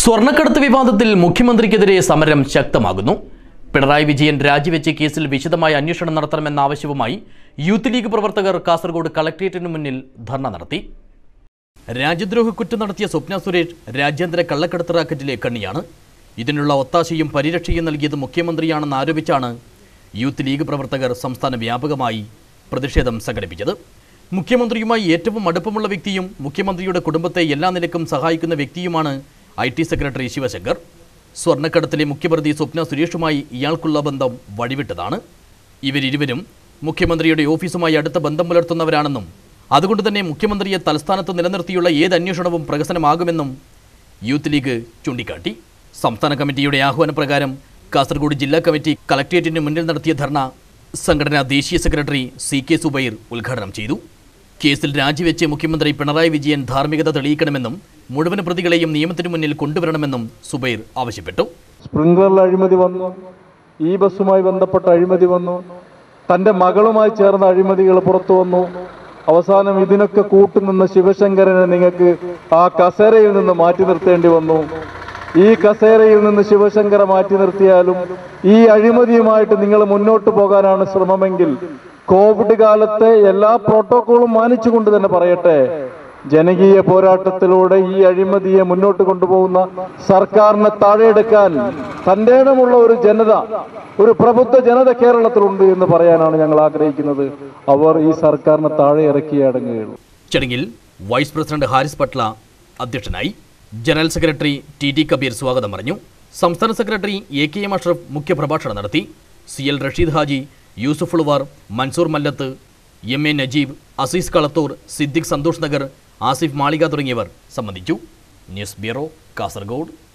സ്വർണ്ണക്കടത്ത് വിവാദത്തിൽ മുഖ്യമന്ത്രിക്കെതിരെ സമരം ശക്തമാകുന്നു. പിണറായി വിജയൻ രാജിവെച്ച കേസിൽ വിശദമായ അന്വേഷണം നടത്തണമെന്ന ആവശ്യവുമായി യൂത്ത് ലീഗ് പ്രവർത്തകർ കാസർഗോഡ് കളക്ടറേറ്റിന് മുന്നിൽ ധർണ നടത്തി. രാജ്യദ്രോഹ കുറ്റം നടത്തിയ സ്വപ്ന സുരേഷ് രാജ്യാന്തര കള്ളക്കടത്ത് റാക്കറ്റിലെ കണ്ണിയാണ്. ഇതിനുള്ള ഒത്താശയും പരിരക്ഷയും നൽകിയത് മുഖ്യമന്ത്രിയാണെന്ന് ആരോപിച്ചാണ് യൂത്ത് ലീഗ് പ്രവർത്തകർ സംസ്ഥാന വ്യാപകമായി പ്രതിഷേധം സംഘടിപ്പിച്ചത്. മുഖ്യമന്ത്രിയുമായി ഏറ്റവും അടുപ്പമുള്ള വ്യക്തിയും മുഖ്യമന്ത്രിയുടെ കുടുംബത്തെ എല്ലാ നിലക്കും സഹായിക്കുന്ന വ്യക്തിയുമാണ് IT സെക്രട്ടറി ശിവശങ്കർ. സ്വർണ്ണക്കടത്തിലെ മുഖ്യപ്രതി സ്വപ്ന സുരേഷുമായി ഇയാൾക്കുള്ള ബന്ധം വഴിവിട്ടതാണ്. ഇവരിരുവരും മുഖ്യമന്ത്രിയുടെ ഓഫീസുമായി അടുത്ത ബന്ധം പുലർത്തുന്നവരാണെന്നും അതുകൊണ്ട് തന്നെ മുഖ്യമന്ത്രിയെ തലസ്ഥാനത്ത് നിലനിർത്തിയുള്ള ഏത് അന്വേഷണവും പ്രഹസനമാകുമെന്നും യൂത്ത് ലീഗ് ചൂണ്ടിക്കാട്ടി. സംസ്ഥാന കമ്മിറ്റിയുടെ ആഹ്വാനപ്രകാരം കാസർഗോഡ് ജില്ലാ കമ്മിറ്റി കളക്ടറേറ്റിന് മുന്നിൽ നടത്തിയ ധർണ സംഘടനാ ദേശീയ സെക്രട്ടറി CK സുബൈർ ഉദ്ഘാടനം ചെയ്തു. കേസിൽ രാജിവെച്ച് മുഖ്യമന്ത്രി പിണറായി വിജയൻ ധാർമ്മികത തെളിയിക്കണമെന്നും മുഴുവൻ പ്രതികളെയും നിയമത്തിന് മുന്നിൽ കൊണ്ടുവരണമെന്നും സുബൈർ ആവശ്യപ്പെട്ടു. സ്പ്രിംഗ്ലർ അഴിമതി വന്നു, ഈ ബസ്സുമായി ബന്ധപ്പെട്ട അഴിമതി വന്നു, തൻ്റെ മകളുമായി ചേർന്ന അഴിമതികൾ പുറത്തു വന്നു. അവസാനം ഇതിനൊക്കെ കൂട്ടുനിന്ന ശിവശങ്കരനെ നിങ്ങൾക്ക് ആ കസേരയിൽ നിന്ന് മാറ്റി നിർത്തേണ്ടി വന്നു. ഈ കസേരയിൽ നിന്ന് ശിവശങ്കര മാറ്റി നിർത്തിയാലും ഈ അഴിമതിയുമായിട്ട് നിങ്ങൾ മുന്നോട്ട് പോകാനാണ് ശ്രമമെങ്കിൽ കോവിഡ് കാലത്തെ എല്ലാ പ്രോട്ടോക്കോളും മാനിച്ചുകൊണ്ട് തന്നെ പറയട്ടെ, ജനകീയ പോരാട്ടത്തിലൂടെ ഈ അഴിമതിയെ മുന്നോട്ട് കൊണ്ടുപോകുന്ന സർക്കാരിനെ താഴെയെടുക്കാൻ തന്റെ ഇടമുള്ള ഒരു ജനത, ഒരു പ്രബുദ്ധ ജനത കേരളത്തിലുണ്ട് എന്ന് പറയാനാണ് ഞങ്ങൾ ആഗ്രഹിക്കുന്നത്. അവർ ഈ സർക്കാരിനെ താഴെ ഇറക്കിയേ അടങ്ങുകയുള്ളൂ. ചടങ്ങിൽ വൈസ് പ്രസിഡന്റ് ഹാരിസ് പട്ല അധ്യക്ഷനായി. ജനറൽ സെക്രട്ടറി TT കബീർ സ്വാഗതം പറഞ്ഞു. സംസ്ഥാന സെക്രട്ടറി AKM അഷ്റഫ് മുഖ്യപ്രഭാഷണം നടത്തി. CL റഷീദ് ഹാജി, യൂസുഫ് ഉളുവാർ, മൻസൂർ മല്ലത്ത്, MA നജീബ്, അസീസ് കളത്തൂർ, സിദ്ദിഖ് സന്തോഷ് നഗർ, ആസിഫ് മാളിക തുടങ്ങിയവർ സംബന്ധിച്ചു. News bureau, Kasaragod.